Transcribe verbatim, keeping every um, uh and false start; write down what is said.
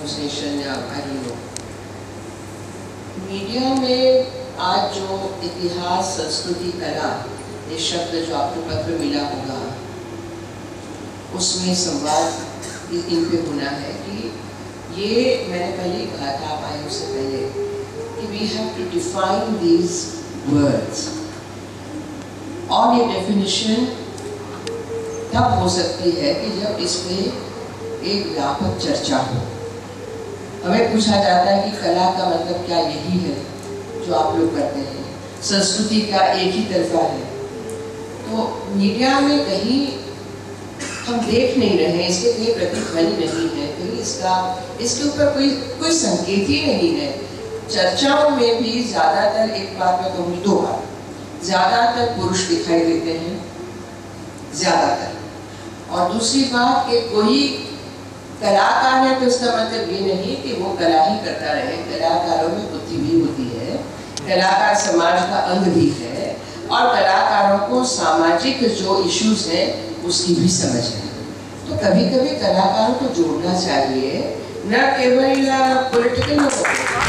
Translation या I don't know. Media में आज जो इतिहास, संस्कृति, कला, ये शब्द जो आपको पत्र मिला होगा, उसमें संवाद इन पे होना है कि ये मैंने पहले ही कहा था, आप आए उससे पहले, कि we have to define these words. और ये डेफिनेशन तब हो सकती है कि जब इस पे एक व्यापक चर्चा हो। हमें पूछा जाता है कि कला का मतलब क्या यही है जो आप लोग करते हैं, संस्कृति का एक ही तरफा है। तो मीडिया में कहीं हम देख नहीं रहे हैं, इसके कहीं प्रतिध्वनि नहीं है, कहीं इसका इसके ऊपर कोई कोई संकेत ही नहीं है। चर्चाओं में भी ज़्यादातर, एक बार मैं कहूँगी दो बार, ज़्यादातर पुरुष दिखाई देते हैं, ज़्यादातर। और दूसरी बात कि कोई कलाकार है तो इसका मतलब ये नहीं कि वो कला ही करता रहे। कलाकारों में बुद्धि भी होती है, कलाकार समाज का अंग भी है, और कलाकारों को सामाजिक जो इश्यूज हैं उसकी भी समझ है। तो कभी कभी कलाकारों को जोड़ना चाहिए, न केवल पॉलिटिकल